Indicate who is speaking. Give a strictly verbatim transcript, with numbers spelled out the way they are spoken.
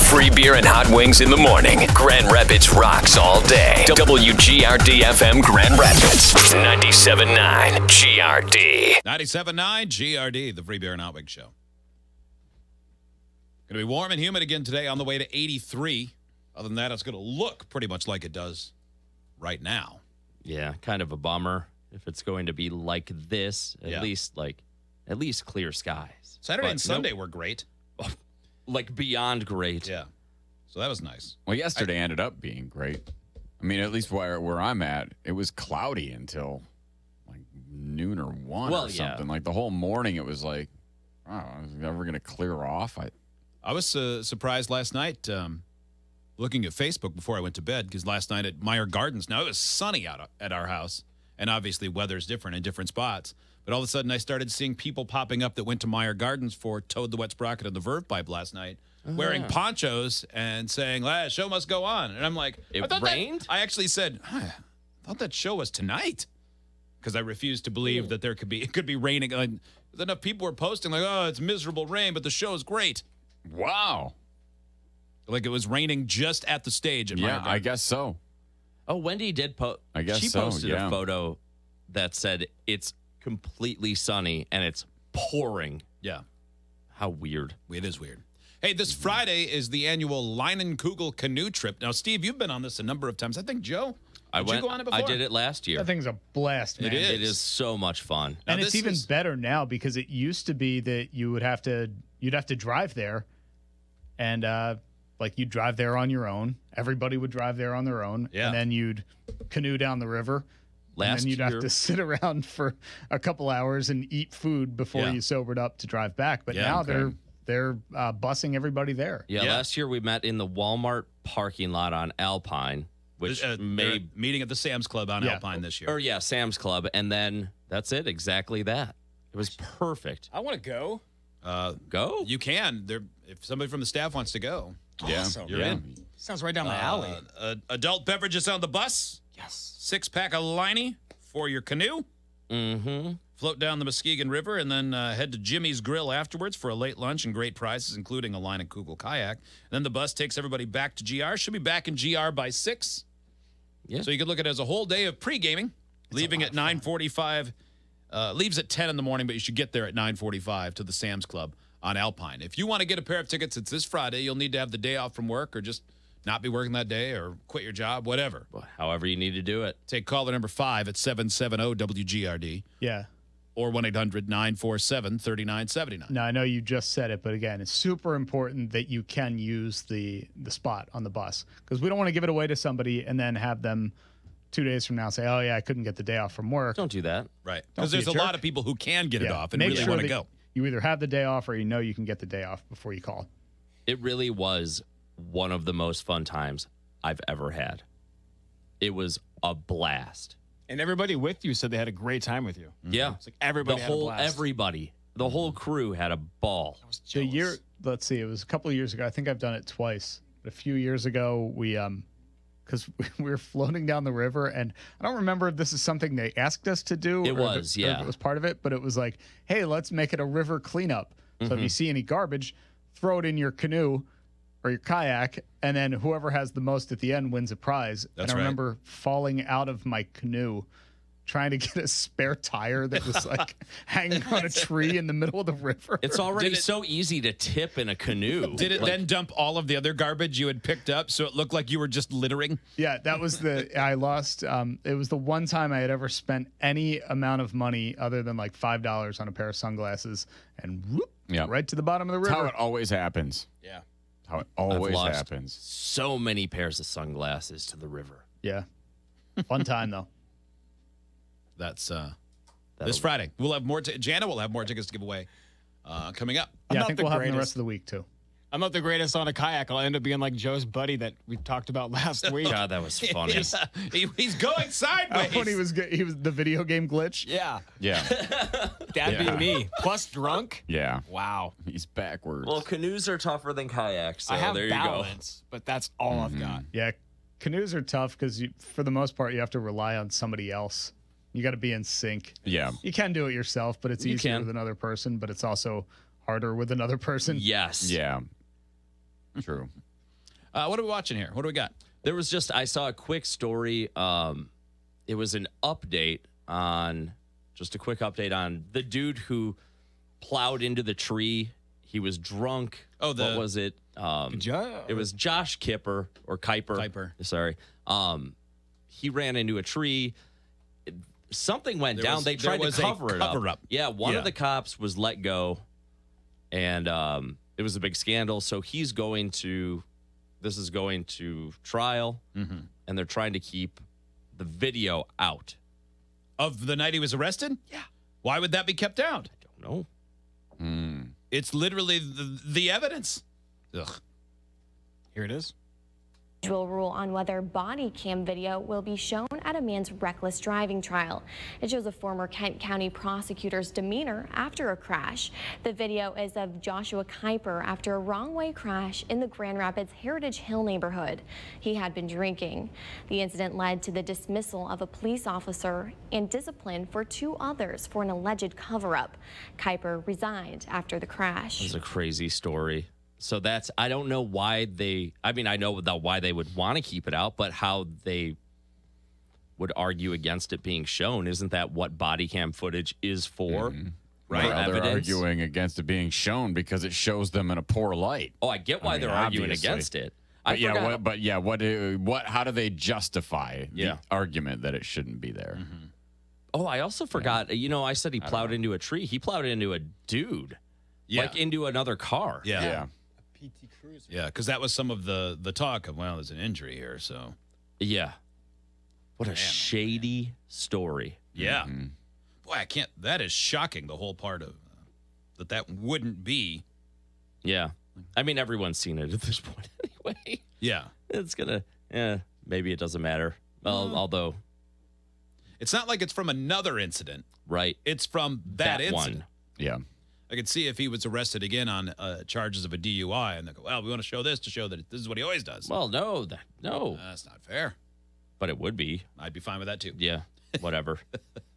Speaker 1: Free beer and hot wings in the morning. Grand Rapids rocks all day. W G R D F M Grand Rapids. ninety-seven point nine G R D.
Speaker 2: ninety-seven point nine G R D, the Free Beer and Hot Wings Show. Going to be warm and humid again today, on the way to eighty-three. Other than that, it's going to look pretty much like it does right now.
Speaker 3: Yeah, kind of a bummer if it's going to be like this. At
Speaker 2: Yeah.
Speaker 3: least like at least clear skies.
Speaker 2: Saturday
Speaker 3: But
Speaker 2: and Sunday
Speaker 3: no-
Speaker 2: were great.
Speaker 3: like beyond great.
Speaker 2: Yeah. So that was nice.
Speaker 4: Well, yesterday ended up being great. I mean, at least where where I'm at, it was cloudy until like noon or one
Speaker 3: Well,
Speaker 4: or
Speaker 3: yeah.
Speaker 4: something. Like the whole morning, it was like, oh, is it ever going to clear off? I
Speaker 2: I was uh, surprised last night um, looking at Facebook before I went to bed, because last night at Meyer Gardens, now it was sunny out at our house, and obviously weather's different in different spots. But all of a sudden, I started seeing people popping up that went to Meyer Gardens for Toad the Wet Sprocket and the Verve Pipe last night, wearing ponchos and saying, ah, show must go on. And I'm like,
Speaker 3: It
Speaker 2: I thought that-
Speaker 3: rained?
Speaker 2: I actually said, huh, I thought that show was tonight, because I refused to believe that there could be, it could be raining. Like, enough people were posting like, oh, it's miserable rain, but the show is great.
Speaker 4: wow.
Speaker 2: Like it was raining just at the stage at Meyer
Speaker 4: Yeah,
Speaker 2: Gardens.
Speaker 4: I guess so.
Speaker 3: Oh, Wendy did post.
Speaker 4: I guess
Speaker 3: she
Speaker 4: so,
Speaker 3: posted
Speaker 4: yeah.
Speaker 3: a photo that said it's completely sunny and it's pouring.
Speaker 2: Yeah,
Speaker 3: How weird.
Speaker 2: it is weird. Hey, this Friday is the annual Leinenkugel canoe trip. Now, Steve, you've been on this a number of times. I think, Joe,
Speaker 3: I
Speaker 2: did
Speaker 3: went.
Speaker 2: you go on it before?
Speaker 3: I did it last year.
Speaker 5: That thing's a blast, man.
Speaker 2: It is.
Speaker 3: It is so much fun.
Speaker 2: Now,
Speaker 5: And it's
Speaker 2: this
Speaker 5: even
Speaker 2: is-
Speaker 5: better now, because it used to be that you would have to you'd have to drive there, and uh, like you'd drive there on your own. Everybody would drive there on their own,
Speaker 2: Yeah.
Speaker 5: and then you'd canoe down the river. and
Speaker 3: Last
Speaker 5: then you'd
Speaker 3: year,
Speaker 5: have to sit around for a couple hours and eat food before
Speaker 2: Yeah.
Speaker 5: you sobered up to drive back. But
Speaker 2: Yeah,
Speaker 5: now
Speaker 4: okay.
Speaker 5: they're they're uh, busing everybody there.
Speaker 3: yeah,
Speaker 2: Yeah.
Speaker 3: last year we met in the Walmart parking lot on Alpine, which
Speaker 2: Uh, they're
Speaker 3: may
Speaker 2: meeting at the Sam's Club on
Speaker 5: Yeah.
Speaker 2: Alpine this year.
Speaker 3: or yeah, Sam's Club, and then that's it. Exactly that. It was perfect.
Speaker 6: I want to go.
Speaker 2: Uh,
Speaker 3: Go.
Speaker 2: you can. There, if somebody from the staff wants to go.
Speaker 4: Yeah,
Speaker 6: Awesome.
Speaker 2: You're
Speaker 4: yeah.
Speaker 2: in.
Speaker 6: Sounds right down my alley.
Speaker 2: Uh, uh, adult beverages on the bus.
Speaker 6: Yes.
Speaker 2: Six pack of Liney for your canoe.
Speaker 3: Mm-hmm.
Speaker 2: Float down the Muskegon River, and then uh, head to Jimmy's Grill afterwards for a late lunch and great prizes, including a Leinenkugel kayak. And then the bus takes everybody back to G R. Should be back in G R by six.
Speaker 3: Yeah.
Speaker 2: So you could look at it as a whole day of pre-gaming, leaving at nine forty-five. Uh, leaves at ten in the morning, but you should get there at nine forty-five to the Sam's Club on Alpine. If you want to get a pair of tickets, it's this Friday. You'll need to have the day off from work, or just not be working that day, or quit your job, whatever.
Speaker 3: However you need to do it.
Speaker 2: Take caller number five at seven seven zero W G R D
Speaker 5: Yeah.
Speaker 2: or one eight hundred nine four seven three nine seven nine.
Speaker 5: Now I know you just said it, but again, it's super important that you can use the the spot on the bus, because we don't want to give it away to somebody and then have them two days from now say, "Oh yeah, I couldn't get the day off from work."
Speaker 3: Don't do that.
Speaker 2: Right.
Speaker 5: Don't
Speaker 2: Because
Speaker 5: be a
Speaker 2: there's a, lot
Speaker 5: jerk.
Speaker 2: of people who can get it
Speaker 5: Yeah.
Speaker 2: off and
Speaker 5: Make
Speaker 2: really
Speaker 5: sure
Speaker 2: want to
Speaker 5: that
Speaker 2: go.
Speaker 5: You either have the day off or you know you can get the day off before you call.
Speaker 3: It really was one of the most fun times I've ever had. It was a blast.
Speaker 6: And everybody with you said they had a great time with you.
Speaker 3: Yeah.
Speaker 6: It's like everybody
Speaker 3: the
Speaker 6: had a
Speaker 3: whole
Speaker 6: blast.
Speaker 3: everybody, the whole crew had a ball.
Speaker 6: I was
Speaker 5: The
Speaker 6: jealous.
Speaker 5: year, let's see, it was a couple of years ago. I think I've done it twice. But a few years ago, we um, because we were floating down the river, and I don't remember if this is something they asked us to do.
Speaker 3: It
Speaker 5: or if
Speaker 3: was,
Speaker 5: or if
Speaker 3: yeah.
Speaker 5: it was part of it. But it was like, hey, let's make it a river cleanup. So
Speaker 3: Mm-hmm.
Speaker 5: if you see any garbage, throw it in your canoe or your kayak, and then whoever has the most at the end wins a prize.
Speaker 2: That's
Speaker 5: and I
Speaker 2: right.
Speaker 5: remember falling out of my canoe, trying to get a spare tire that was like hanging on a tree in the middle of the river.
Speaker 3: It's already
Speaker 2: Did it-
Speaker 3: so easy to tip in a canoe.
Speaker 2: Did it
Speaker 3: Like,
Speaker 2: then dump all of the other garbage you had picked up so it looked like you were just littering?
Speaker 5: Yeah, that was the I lost. Um, it was the one time I had ever spent any amount of money other than like five dollars on a pair of sunglasses, and whoop,
Speaker 4: Yeah.
Speaker 5: right to the bottom of the
Speaker 4: That's how
Speaker 5: river.
Speaker 4: it always happens.
Speaker 2: Yeah.
Speaker 4: How it
Speaker 3: I've
Speaker 4: always
Speaker 3: lost
Speaker 4: happens.
Speaker 3: so many pairs of sunglasses to the river.
Speaker 5: Yeah, fun time though.
Speaker 2: That's uh,
Speaker 3: That'll-
Speaker 2: this Friday. We'll have more. T- Jana will have more tickets to give away uh, coming up.
Speaker 6: I'm
Speaker 5: Yeah, I
Speaker 6: not
Speaker 5: think
Speaker 6: the
Speaker 5: we'll have them the
Speaker 6: greatest.
Speaker 5: rest of the week too.
Speaker 6: I'm not the greatest on a kayak. I'll end up being like Joe's buddy that we talked about last week.
Speaker 3: God, that was funny.
Speaker 2: He- he's going sideways.
Speaker 5: when he was ge- he was the video game glitch.
Speaker 6: Yeah.
Speaker 4: Yeah.
Speaker 6: That'd
Speaker 4: Yeah.
Speaker 6: be me. Plus drunk.
Speaker 4: Yeah.
Speaker 6: Wow.
Speaker 4: He's backwards.
Speaker 3: Well, canoes are tougher than kayaks, so
Speaker 6: I have
Speaker 3: there you
Speaker 6: balance, but that's all I've got.
Speaker 5: Yeah, canoes are tough because for the most part you have to rely on somebody else. You got to be in sync.
Speaker 4: yeah.
Speaker 5: You can do it yourself, but it's
Speaker 3: You
Speaker 5: easier
Speaker 3: can.
Speaker 5: with another person. But it's also harder with another person.
Speaker 3: go. Yes.
Speaker 4: Yeah. True.
Speaker 2: Uh, what are we watching here? What do we got?
Speaker 3: There was just, I saw a quick story. Um, it was an update on, just a quick update on the dude who plowed into the tree. He was drunk.
Speaker 2: Oh, the-
Speaker 3: what was it? Um,
Speaker 6: Jo-
Speaker 3: it was Josh Kipper or Kuiper.
Speaker 2: Kuiper.
Speaker 3: Sorry. Um, he ran into a tree. It- Something went
Speaker 2: There
Speaker 3: down.
Speaker 2: was-
Speaker 3: they
Speaker 2: there
Speaker 3: tried
Speaker 2: was
Speaker 3: to
Speaker 2: a
Speaker 3: cover it
Speaker 2: cover
Speaker 3: up.
Speaker 2: up.
Speaker 3: Yeah, one
Speaker 2: Yeah.
Speaker 3: of the cops was let go, and um, it was a big scandal. So he's going to, this is going to trial,
Speaker 2: Mm-hmm.
Speaker 3: and they're trying to keep the video out.
Speaker 2: Of the night he was arrested? Yeah. Why would that be kept out?
Speaker 3: Don't know.
Speaker 4: Hmm.
Speaker 2: It's literally the, the evidence. Ugh.
Speaker 6: Here it is.
Speaker 7: Will rule on whether body cam video will be shown at a man's reckless driving trial. It shows a former Kent County prosecutor's demeanor after a crash. The video is of Joshua Kuiper after a wrong-way crash in the Grand Rapids Heritage Hill neighborhood. He had been drinking. The incident led to the dismissal of a police officer and discipline for two others for an alleged cover-up. Kuiper resigned after the crash.
Speaker 3: It's a crazy story. So that's, I don't know why they, I mean, I know the, why they would want to keep it out, but how they would argue against it being shown. Isn't that what body cam footage is for?
Speaker 4: Mm-hmm.
Speaker 2: Right.
Speaker 3: For
Speaker 4: Well, they're
Speaker 3: evidence?
Speaker 4: arguing against it being shown because it shows them in a poor light.
Speaker 3: Oh, I get why
Speaker 4: I mean,
Speaker 3: they're arguing
Speaker 4: obviously.
Speaker 3: against it. I
Speaker 4: But yeah,
Speaker 3: forgot-
Speaker 4: what, but yeah, what? uh, What? How do they justify
Speaker 3: Yeah.
Speaker 4: the argument that it shouldn't be there?
Speaker 3: Oh, I also forgot. You know, I said he plowed into a tree. He plowed into a dude,
Speaker 2: Yeah.
Speaker 3: like into another car.
Speaker 2: Yeah.
Speaker 4: Yeah.
Speaker 6: P T Cruiser.
Speaker 2: Yeah, because that was some of the the talk of, well, there's an injury here, so.
Speaker 3: Yeah. What a
Speaker 2: Man, oh,
Speaker 3: shady story.
Speaker 2: Yeah. Boy, I can't, that is shocking, the whole part of uh, that that wouldn't be.
Speaker 3: Yeah. I mean, everyone's seen it at this point anyway.
Speaker 2: Yeah.
Speaker 3: It's gonna. Yeah. Maybe it doesn't matter. Well, although,
Speaker 2: It's not like it's from another incident.
Speaker 3: right.
Speaker 2: It's from that,
Speaker 3: That
Speaker 2: incident.
Speaker 3: one.
Speaker 4: Yeah.
Speaker 2: I could see if he was arrested again on uh, charges of a D U I, and they go, well, we want to show this to show that this is what he always does.
Speaker 3: Well, no, that, no,
Speaker 2: That's not fair.
Speaker 3: but it would be.
Speaker 2: I'd be fine with that too.
Speaker 3: Yeah. Whatever.